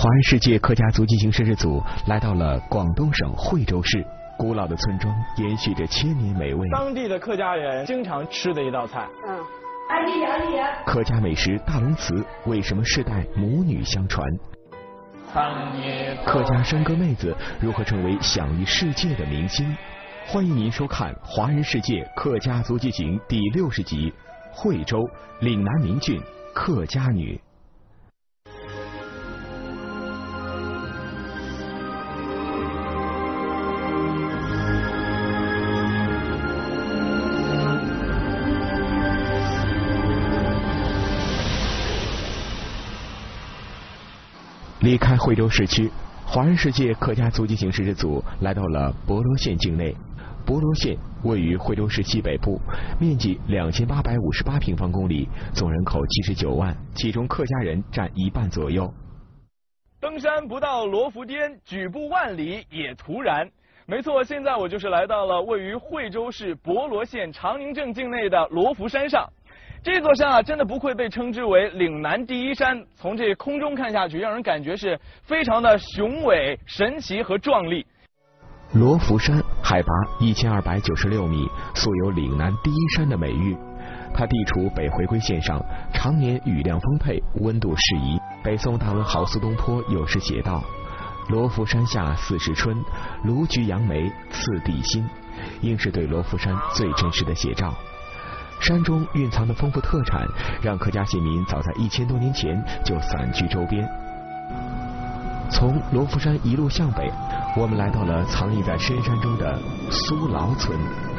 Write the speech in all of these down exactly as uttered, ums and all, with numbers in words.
华人世界客家族进行摄制组来到了广东省惠州市，古老的村庄延续着千年美味。 当地的客家人经常吃的一道菜。 嗯，阿姨阿姨啊。 客家美食大龙糍为什么世代母女相传？客家山歌妹子如何成为享誉世界的明星？欢迎您收看《华人世界客家足迹行》第六十集《惠州岭南名郡客家女》。离开惠州市区，华人世界客家足迹行摄制组来到了博罗县境内。博罗县位于惠州市西北部，面积两千八百五十八平方公里，总人口七十九万，其中客家人占一半左右。 登山不到罗浮巅，举步万里也徒然。没错，现在我就是来到了位于惠州市博罗县长宁镇境内的罗浮山上。这座山啊，真的不愧被称之为岭南第一山。从这空中看下去，让人感觉是非常的雄伟、神奇和壮丽。 罗浮山海拔一千二百九十六米，素有岭南第一山的美誉。它地处北回归线上，常年雨量丰沛，温度适宜。北宋大文豪苏东坡有诗写道：“罗浮山下四时春，卢橘杨梅次第新”，应是对罗浮山最真实的写照。山中蕴藏的丰富特产，让客家县民早在一千多年前就散居周边。从罗浮山一路向北，我们来到了藏匿在深山中的苏劳村。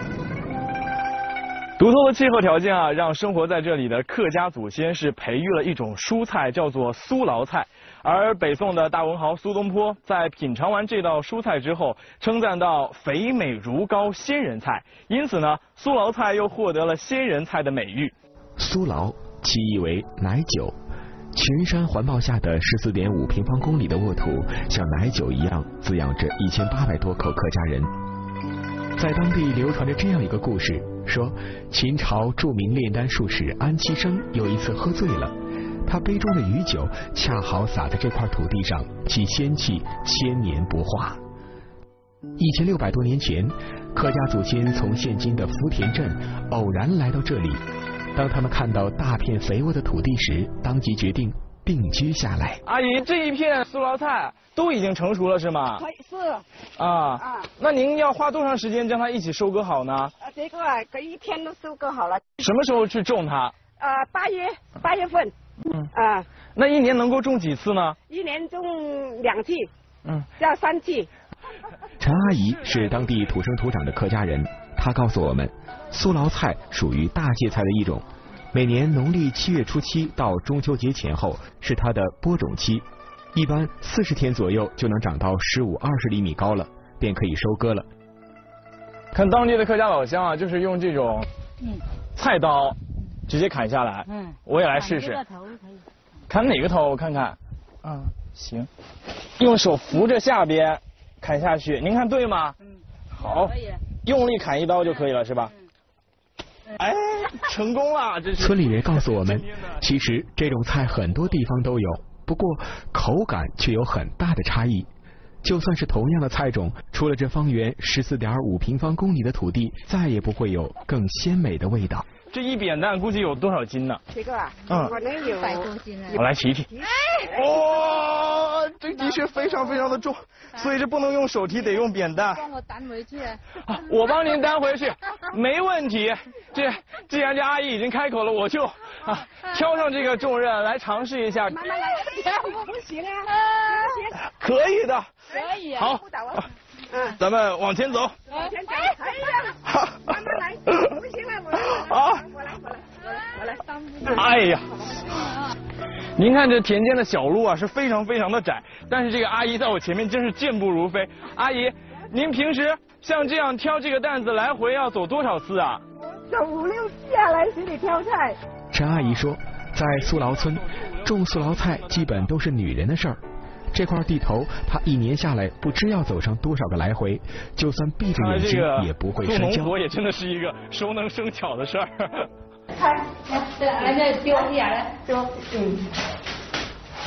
独特的气候条件啊，让生活在这里的客家祖先是培育了一种蔬菜，叫做苏劳菜。而北宋的大文豪苏东坡在品尝完这道蔬菜之后，称赞到肥美如膏仙人菜，因此呢，苏劳菜又获得了仙人菜的美誉。 苏劳其意为奶酒，群山环抱下的十四点五平方公里的沃土，像奶酒一样滋养着一千八百多口客家人。在当地流传着这样一个故事，说秦朝著名炼丹术士安七生有一次喝醉了。他杯中的余酒恰好洒在这块土地上，其仙气千年不化。一千六百多年前，客家祖先从现今的福田镇偶然来到这里。当他们看到大片肥沃的土地时，当即决定定居下来。 阿姨，这一片苏劳菜都已经成熟了是吗？ 是。 啊啊，那您要花多长时间将它一起收割好呢？ 啊，这个啊，隔一天都收割好了。 什么时候去种它？ 呃，八月八月份。 嗯啊， 那一年能够种几次呢？ 一年种两次， 嗯， 要三次。 陈阿姨是当地土生土长的客家人，她告诉我们，苏劳菜属于大芥菜的一种，每年农历七月初七到中秋节前后是它的播种期，一般四十天左右就能长到十五二十厘米高了，便可以收割了。 看当地的客家老乡啊，就是用这种菜刀直接砍下来。嗯，我也来试试。砍哪个头？我看看。嗯，行。用手扶着下边砍下去，您看对吗？嗯。好。用力砍一刀就可以了，是吧？嗯。哎，成功了！这是。 村里人告诉我们，其实这种菜很多地方都有，不过口感却有很大的差异。就算是同样的菜种，除了这方圆十四点五平方公里的土地，再也不会有更鲜美的味道。 这一扁担估计有多少斤呢？ 这个啊， 嗯， 可能有百多斤了。 我来提提。哇、哦，这的确非常非常的重，所以这不能用手提，得用扁担。 帮我担回去。 啊，我帮您担回去，没问题。这既然这阿姨已经开口了，我就啊挑上这个重任来尝试一下。 慢慢来，不行啊，不行。 可以的。 可以。 好。嗯，咱们往前走。 往前走。哎呀，好，慢慢来，不行了，我来， 啊， 我来，我来，我来，我来。 哎呀，您看这田间的小路啊是非常非常的窄，但是这个阿姨在我前面真是健步如飞。阿姨，您平时像这样挑这个担子来回要走多少次啊？ 走五六次啊，来这里挑菜。 陈阿姨说，在苏劳村种苏劳菜基本都是女人的事儿。这块地头，他一年下来不知要走上多少个来回，就算闭着眼睛也不会摔跤。 做农活也真的是一个熟能生巧的事儿。 看，这俺这丢一点来丢，嗯。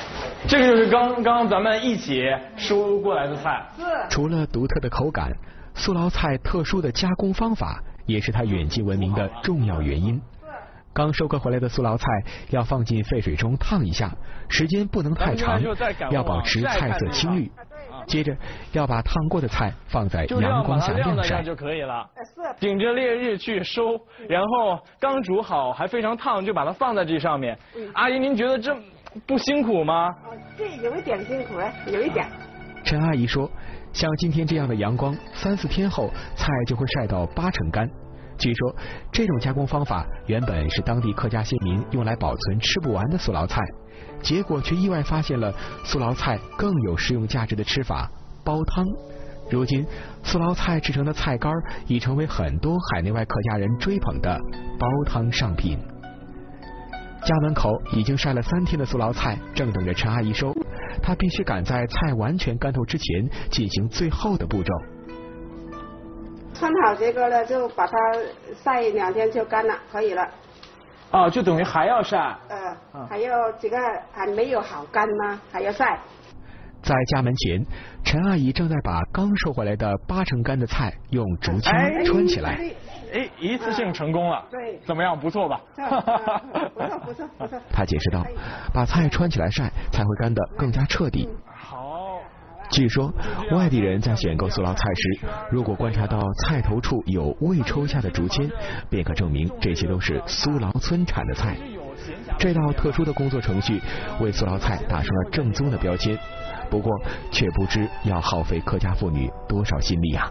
这个就是刚刚咱们一起收过来的菜。 除了独特的口感，素劳菜特殊的加工方法也是它远近闻名的重要原因。刚收割回来的素劳菜要放进沸水中烫一下，时间不能太长，要保持菜色青绿。接着要把烫过的菜放在阳光下晾晒就可以了。顶着烈日去收，然后刚煮好还非常烫，就把它放在这上面。阿姨，您觉得这不辛苦吗？ 这有一点辛苦哎，有一点。 陈阿姨说，像今天这样的阳光，三四天后菜就会晒到八成干。据说这种加工方法原本是当地客家先民用来保存吃不完的素劳菜，结果却意外发现了素劳菜更有食用价值的吃法——煲汤。如今，素劳菜制成的菜干已成为很多海内外客家人追捧的煲汤上品。家门口已经晒了三天的素劳菜正等着陈阿姨收，她必须赶在菜完全干透之前进行最后的步骤。 穿好这个了，就把它晒两天就干了，可以了。 啊，就等于还要晒。 呃，还要这个还没有好干吗？还要晒。 在家门前，陈阿姨正在把刚收回来的八成干的菜用竹签穿起来。 哎，一次性成功了。 对， 怎么样？不错吧？ 不错，不错，不错。 她解释道：“把菜穿起来晒，才会干得更加彻底。” 好。 据说，外地人在选购素劳菜时，如果观察到菜头处有未抽下的竹签，便可证明这些都是苏劳村产的菜。这道特殊的工作程序为素劳菜打上了正宗的标签，不过却不知要耗费客家妇女多少心力啊！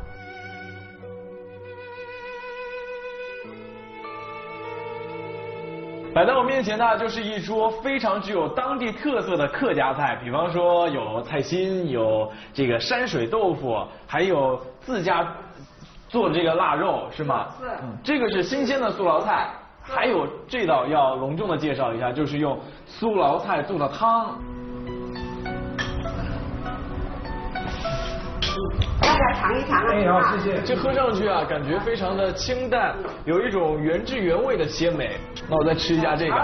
摆在我面前的就是一桌非常具有当地特色的客家菜，比方说有菜心，有这个山水豆腐，还有自家做的这个腊肉，是吗？ 是。 嗯，这个是新鲜的素劳菜，还有这道要隆重的介绍一下，就是用素劳菜做的汤。 大家尝一尝啊！ 哎，好，谢谢。这喝上去啊，感觉非常的清淡，有一种原汁原味的鲜美。那我再吃一下这个。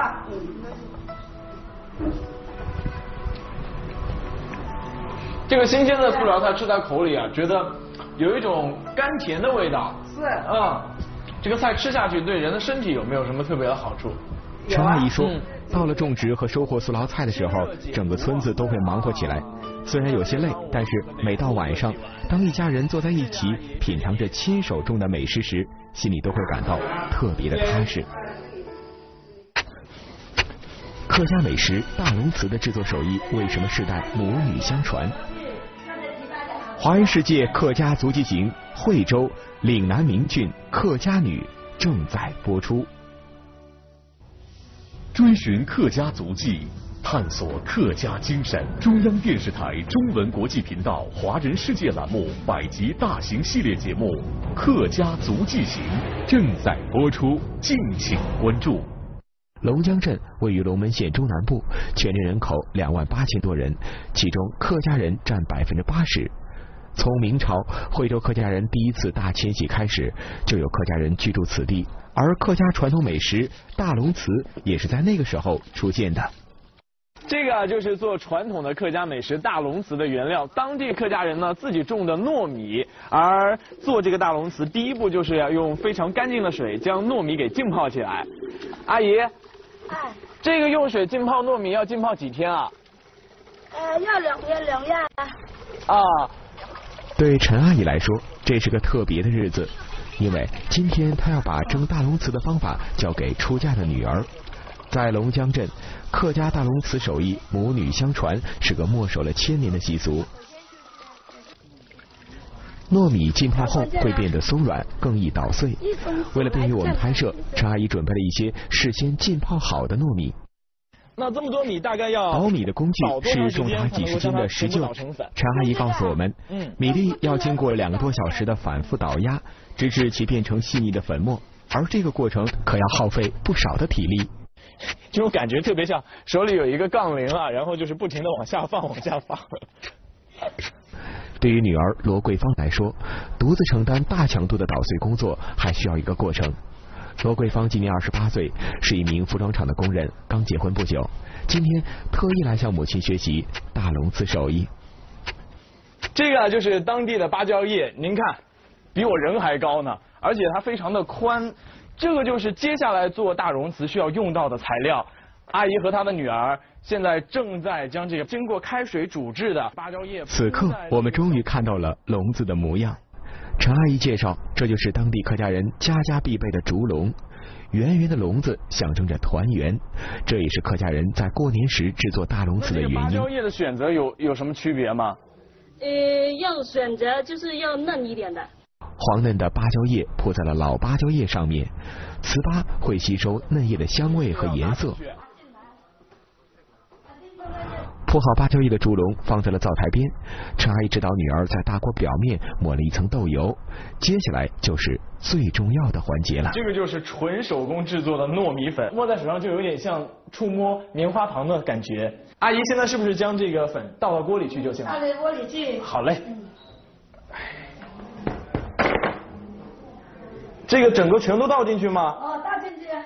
这个新鲜的素劳菜吃在口里啊，觉得有一种甘甜的味道。 是。 啊、嗯，这个菜吃下去对人的身体有没有什么特别的好处？ 陈阿姨说，嗯、到了种植和收获素劳菜的时候，整个村子都会忙活起来。虽然有些累，但是每到晚上，当一家人坐在一起品尝着亲手种的美食时，心里都会感到特别的踏实。客家美食大龙糍的制作手艺为什么世代母女相传？华人世界客家足迹行，惠州岭南名郡客家女正在播出。 追寻客家足迹，探索客家精神。中央电视台中文国际频道华人世界栏目百集大型系列节目《客家足迹行》正在播出，敬请关注。 龙江镇位于龙门县中南部，全镇人口两万八千多人，其中客家人占百分之八十。从明朝惠州客家人第一次大迁徙开始，就有客家人居住此地，而客家传统美食大龙糍也是在那个时候出现的。 这个啊，就是做传统的客家美食大龙糍的原料。当地客家人呢自己种的糯米，而做这个大龙糍，第一步就是要用非常干净的水将糯米给浸泡起来。阿姨， 哎， 这个用水浸泡糯米要浸泡几天啊？ 呃，要两天两夜。 啊。 对陈阿姨来说，这是个特别的日子，因为今天她要把蒸大龙糍的方法交给出嫁的女儿。在龙江镇，客家大龙糍手艺母女相传，是个默守了千年的习俗。糯米浸泡后会变得松软，更易捣碎。为了便于我们拍摄，陈阿姨准备了一些事先浸泡好的糯米。 那这么多米大概要捣米的工具是重达几十斤的石臼。陈阿姨告诉我们，米粒要经过两个多小时的反复捣压，直至其变成细腻的粉末，而这个过程可要耗费不少的体力。 这种感觉特别像手里有一个杠铃啊，然后就是不停的往下放，往下放。 对于女儿罗桂芳来说，独自承担大强度的捣碎工作还需要一个过程。 罗桂芳今年二十八岁，是一名服装厂的工人，刚结婚不久。今天特意来向母亲学习大龙瓷手艺。 这个就是当地的芭蕉叶，您看，比我人还高呢，而且它非常的宽。这个就是接下来做大龙瓷需要用到的材料。阿姨和她的女儿现在正在将这个经过开水煮制的芭蕉叶。 此刻，我们终于看到了笼子的模样。陈阿姨介绍，这就是当地客家人家家必备的竹笼。圆圆的笼子象征着团圆，这也是客家人在过年时制作大龙瓷的原因。芭蕉叶的选择有有什么区别吗？ 呃，要选择就是要嫩一点的。 黄嫩的芭蕉叶铺在了老芭蕉叶上面，瓷巴会吸收嫩叶的香味和颜色。铺好芭蕉叶的竹笼放在了灶台边，陈阿姨指导女儿在大锅表面抹了一层豆油，接下来就是最重要的环节了。 这个就是纯手工制作的糯米粉，摸在手上就有点像触摸棉花糖的感觉。阿姨现在是不是将这个粉倒到锅里去就行了？ 倒到锅里去。 好嘞。这个整个全都倒进去吗？ 哦，倒进去。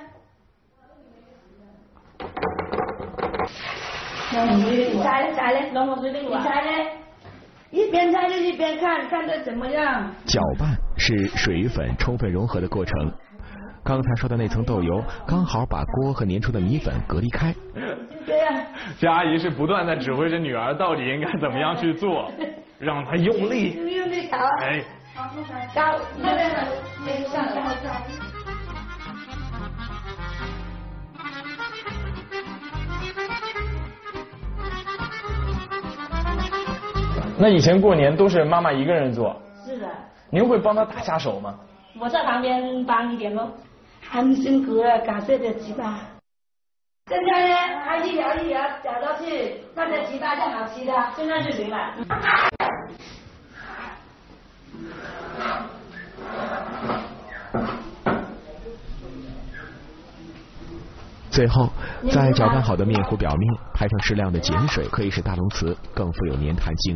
你猜猜嘞，你猜嘞，一边猜就一边看，看这怎么样。 搅拌是水与粉充分融合的过程。刚才说的那层豆油刚好把锅和粘出的米粉隔离开。 对呀。 这阿姨是不断在指挥着女儿到底应该怎么样去做，让她用力。 用力搞。 哎。 搞，那边的，那个上上上。 那以前过年都是妈妈一个人做？ 是的。 您会帮她打下手吗？ 我在旁边帮一点咯。 很辛苦了，搞这个糍粑。现在呢，还一摇一摇搅到去，那个糍粑就好吃的。 现在就行了。 最后，在搅拌好的面糊表面拍上适量的碱水，可以使大龙瓷更富有粘弹性。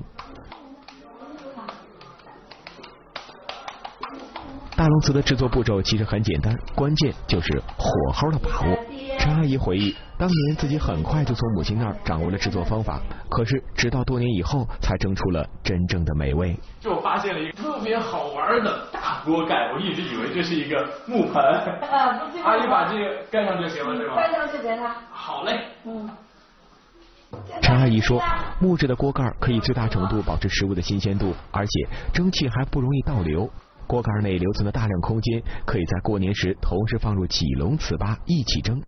大龙瓷的制作步骤其实很简单，关键就是火候的把握。陈阿姨回忆，当年自己很快就从母亲那儿掌握了制作方法，可是直到多年以后才蒸出了真正的美味。 就发现了一个特别好玩的大锅盖，我一直以为这是一个木盆。 啊，不是。 阿姨把这个盖上就行了，是吧？ 盖上就行了。 好嘞。 嗯。 陈阿姨说，木质的锅盖可以最大程度保持食物的新鲜度，而且蒸汽还不容易倒流。锅盖内留存的大量空间，可以在过年时同时放入几笼糍粑一起蒸。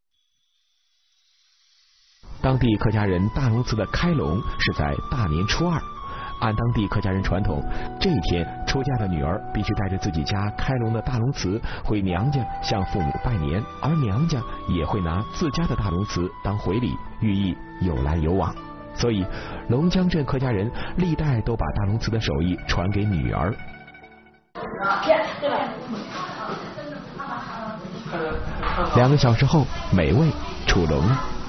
当地客家人大龙瓷的开笼是在大年初二，按当地客家人传统，这一天出嫁的女儿必须带着自己家开笼的大龙瓷回娘家向父母拜年，而娘家也会拿自家的大龙瓷当回礼，寓意有来有往。所以龙江镇客家人历代都把大龙瓷的手艺传给女儿。两个小时后，美味出笼。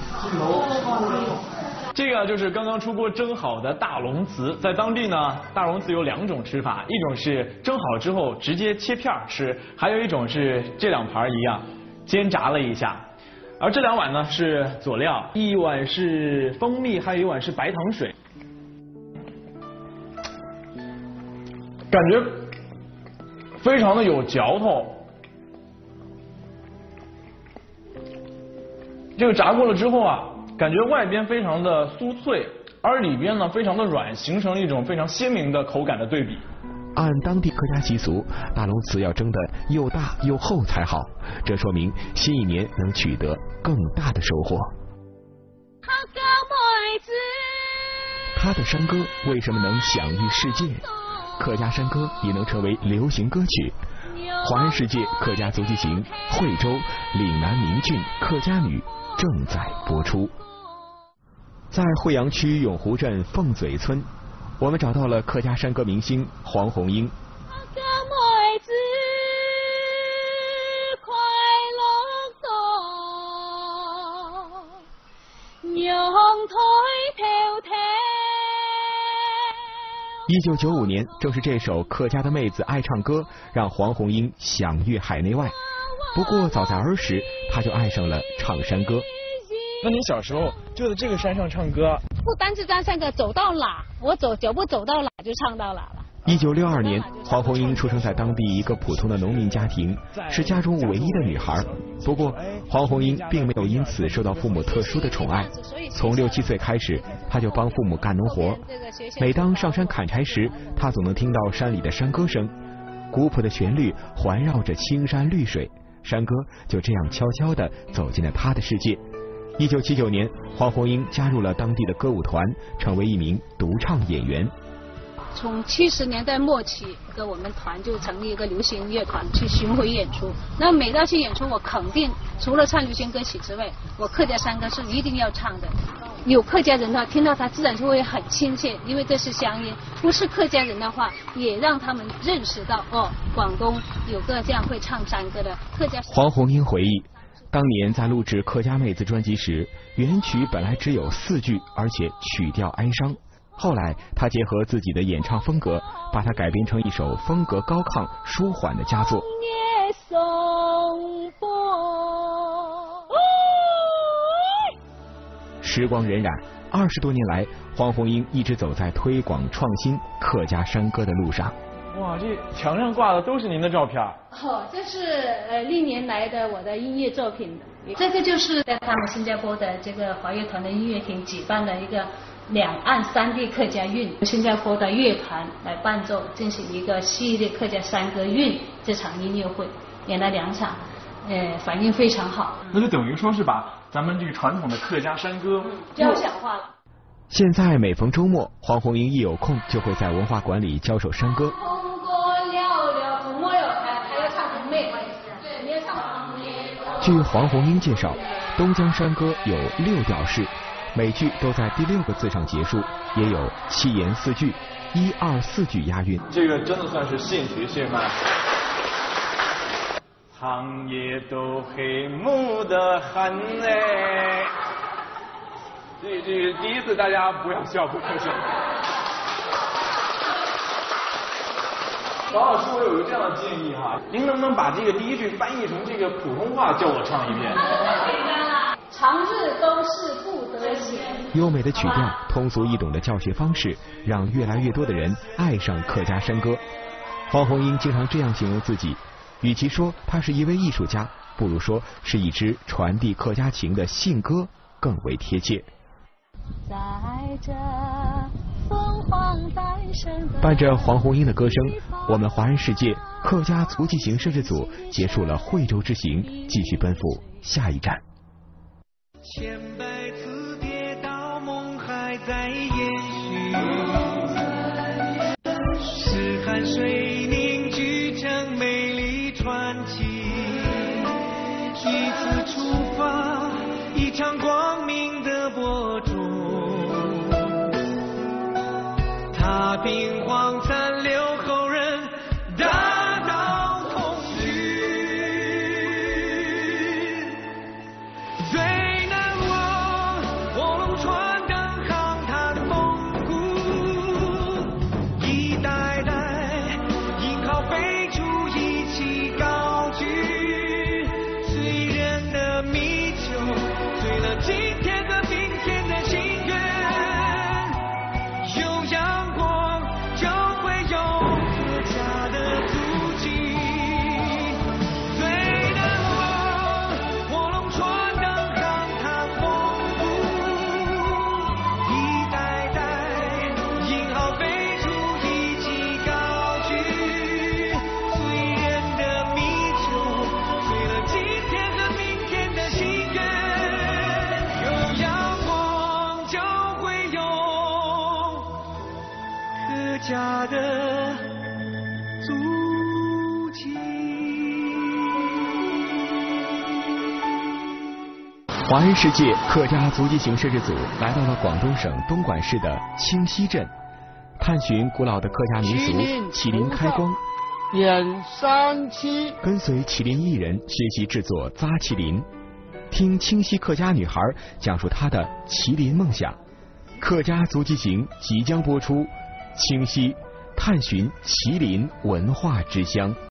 这个就是刚刚出锅蒸好的大龙瓷，在当地呢，大龙瓷有两种吃法，一种是蒸好之后直接切片吃，还有一种是这两盘一样煎炸了一下。而这两碗呢是佐料，一碗是蜂蜜，还有一碗是白糖水。感觉非常的有嚼头。这个炸过了之后啊，感觉外边非常的酥脆，而里边呢非常的软，形成一种非常鲜明的口感的对比。 按当地客家习俗，大龙瓷要蒸得又大又厚才好，这说明新一年能取得更大的收获。他的山歌为什么能享誉世界？客家山歌也能成为流行歌曲。华人世界客家足迹行，惠州岭南名郡客家女正在播出。在惠阳区永湖镇凤嘴村，我们找到了客家山歌明星黄红英。一九九五年，正是这首客家的妹子爱唱歌，让黄红英享誉海内外。 不过早在儿时，他就爱上了唱山歌。 那你小时候就在这个山上唱歌？ 不单是在山歌，走到哪我走脚步走到哪就唱到哪了。 一九六二年，黄红英出生在当地一个普通的农民家庭，是家中唯一的女孩。不过，黄红英并没有因此受到父母特殊的宠爱。从六七岁开始，她就帮父母干农活。每当上山砍柴时，她总能听到山里的山歌声，古朴的旋律环绕着青山绿水，山歌就这样悄悄地走进了她的世界。一九七九年，黄红英加入了当地的歌舞团，成为一名独唱演员。 从七十年代末期，跟我们团就成立一个流行音乐团去巡回演出。那每到去演出，我肯定除了唱流行歌曲之外，我客家山歌是一定要唱的。有客家人的话，听到它自然就会很亲切，因为这是乡音。不是客家人的话，也让他们认识到哦，广东有个这样会唱山歌的客家。 黄红英回忆，当年在录制《客家妹子》专辑时，原曲本来只有四句，而且曲调哀伤。后来，他结合自己的演唱风格，把它改编成一首风格高亢、舒缓的佳作。时光荏苒，二十多年来，黄红英一直走在推广创新客家山歌的路上。 哇，这墙上挂的都是您的照片。 哦，这是呃历年来的我的音乐作品。这个就是在他们新加坡的这个华乐团的音乐厅举办的一个两岸三地客家韵，新加坡的乐团来伴奏，进行一个系列客家山歌韵这场音乐会，演了两场，呃，反应非常好。 那就等于说是把咱们这个传统的客家山歌交响化了。 现在每逢周末，黄红英一有空就会在文化馆里教授山歌。据黄红英介绍，东江山歌有六调式，每句都在第六个字上结束，也有七言四句、一二四句押韵。 这个真的算是现学现卖。长夜都黑幕的很哎，这这第一次大家不要笑，不要笑。王老师，我有一个这样的建议哈，您能不能把这个第一句翻译成这个普通话，教我唱一遍？ 长日都是不得闲。 优美的曲调，通俗易懂的教学方式，让越来越多的人爱上客家山歌。黄红英经常这样形容自己，与其说她是一位艺术家，不如说是一支传递客家情的信歌更为贴切。在这凤凰诞生的伴着黄红英的歌声，我们华人世界客家足迹行摄制组结束了惠州之行，继续奔赴下一站。千百次跌倒，梦还在延续，是汗水凝聚成美丽传奇。一次出发，一场光明的播种。踏平荒残留后人大道恐惧，最难忘卧龙船登航滩风骨，一代代英豪辈出一起高举，醉人的迷酒，醉了今天和明天的心愿。有阳光就会有客家的足迹，最难忘卧龙船登航滩风骨，一代代英豪辈出一起高举，醉人的迷酒，醉了今天和明天的心愿。有阳光就会有客家的足迹。华人世界客家足迹行摄制组来到了广东省东莞市的清溪镇，探寻古老的客家民俗麒麟开光， 演三七， 跟随麒麟艺人学习制作扎麒麟，听清溪客家女孩讲述她的麒麟梦想。客家足迹行即将播出，清溪探寻麒麟文化之乡。